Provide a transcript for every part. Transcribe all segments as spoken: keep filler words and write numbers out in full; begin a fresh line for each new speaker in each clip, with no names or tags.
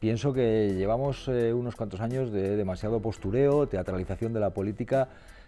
Pienso que llevamos eh, unos cuantos años de demasiado postureo, teatralización de la política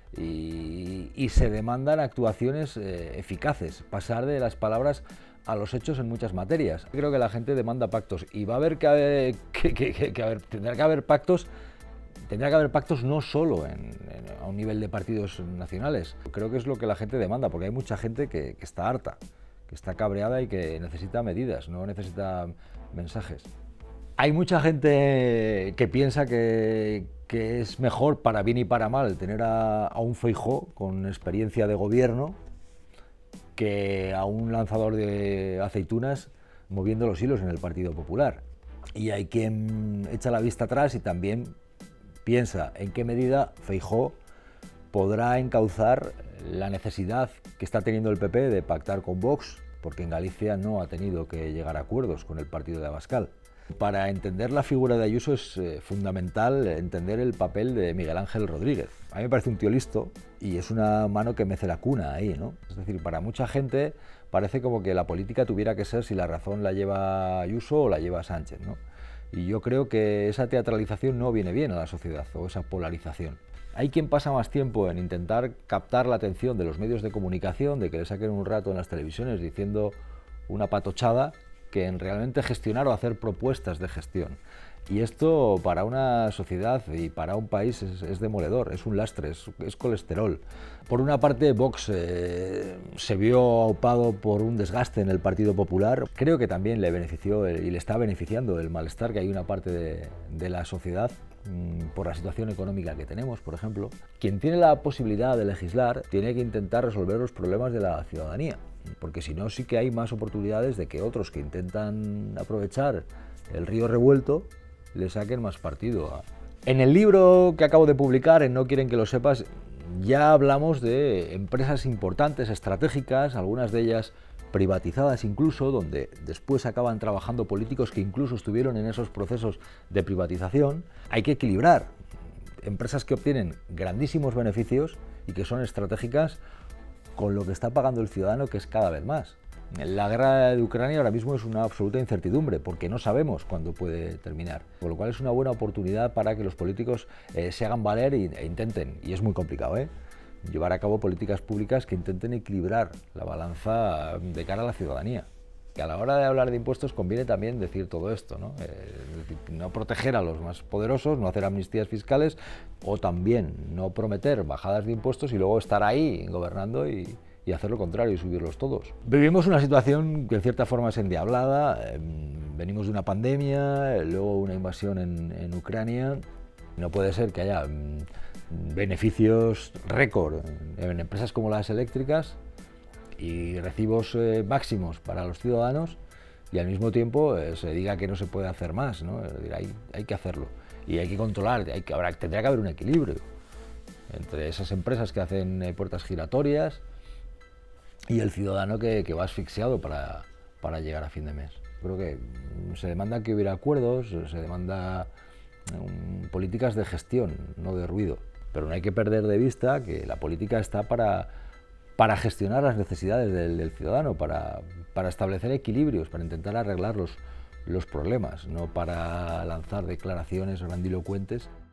y, y se demandan actuaciones eh, eficaces, pasar de las palabras a los hechos en muchas materias. Creo que la gente demanda pactos y va a haber que, haber, que, que, que, que haber, tendrá que haber pactos. Tendrá que haber pactos no solo en, en, a un nivel de partidos nacionales. Creo que es lo que la gente demanda, porque hay mucha gente que, que está harta, que está cabreada y que necesita medidas, no necesita mensajes. Hay mucha gente que piensa que, que es mejor para bien y para mal tener a, a un Feijóo con experiencia de gobierno que a un lanzador de aceitunas moviendo los hilos en el Partido Popular. Y hay quien echa la vista atrás y también piensa en qué medida Feijóo podrá encauzar la necesidad que está teniendo el P P de pactar con Vox, porque en Galicia no ha tenido que llegar a acuerdos con el partido de Abascal. Para entender la figura de Ayuso es eh, fundamental entender el papel de Miguel Ángel Rodríguez. A mí me parece un tío listo y es una mano que mece la cuna ahí, ¿no? Es decir, para mucha gente parece como que la política tuviera que ser si la razón la lleva Ayuso o la lleva Sánchez, ¿no? Y yo creo que esa teatralización no viene bien a la sociedad, o esa polarización. Hay quien pasa más tiempo en intentar captar la atención de los medios de comunicación, de que le saquen un rato en las televisiones diciendo una patochada, que en realmente gestionar o hacer propuestas de gestión. Y esto para una sociedad y para un país es, es demoledor, es un lastre, es, es colesterol. Por una parte, Vox eh, se vio aupado por un desgaste en el Partido Popular. Creo que también le benefició y le está beneficiando el malestar que hay una parte de, de la sociedad mmm, por la situación económica que tenemos, por ejemplo. Quien tiene la posibilidad de legislar tiene que intentar resolver los problemas de la ciudadanía, porque si no sí que hay más oportunidades de que otros que intentan aprovechar el río revuelto le saquen más partido. A... En el libro que acabo de publicar, en No quieren que lo sepas, ya hablamos de empresas importantes, estratégicas, algunas de ellas privatizadas incluso, donde después acaban trabajando políticos que incluso estuvieron en esos procesos de privatización. Hay que equilibrar empresas que obtienen grandísimos beneficios y que son estratégicas con lo que está pagando el ciudadano, que es cada vez más. La guerra de Ucrania ahora mismo es una absoluta incertidumbre, porque no sabemos cuándo puede terminar, con lo cual es una buena oportunidad para que los políticos eh, se hagan valer e, e intenten, y es muy complicado, ¿eh? llevar a cabo políticas públicas que intenten equilibrar la balanza de cara a la ciudadanía. Y a la hora de hablar de impuestos conviene también decir todo esto, ¿no? Eh, no proteger a los más poderosos, no hacer amnistías fiscales, o también no prometer bajadas de impuestos y luego estar ahí gobernando y, y hacer lo contrario y subirlos todos. Vivimos una situación que en cierta forma es endiablada, eh, venimos de una pandemia, luego una invasión en, en Ucrania. No puede ser que haya mm, beneficios récord en, en empresas como las eléctricas y recibos eh, máximos para los ciudadanos y al mismo tiempo eh, se diga que no se puede hacer más, ¿no? Es decir, hay, hay que hacerlo y hay que controlar, hay que, habrá, tendrá que haber un equilibrio entre esas empresas que hacen eh, puertas giratorias y el ciudadano que, que va asfixiado para, para llegar a fin de mes. Creo que se demanda que hubiera acuerdos, se demanda um, políticas de gestión, no de ruido, pero no hay que perder de vista que la política está para para gestionar las necesidades del, del ciudadano, para, para establecer equilibrios, para intentar arreglar los, los problemas, no para lanzar declaraciones grandilocuentes.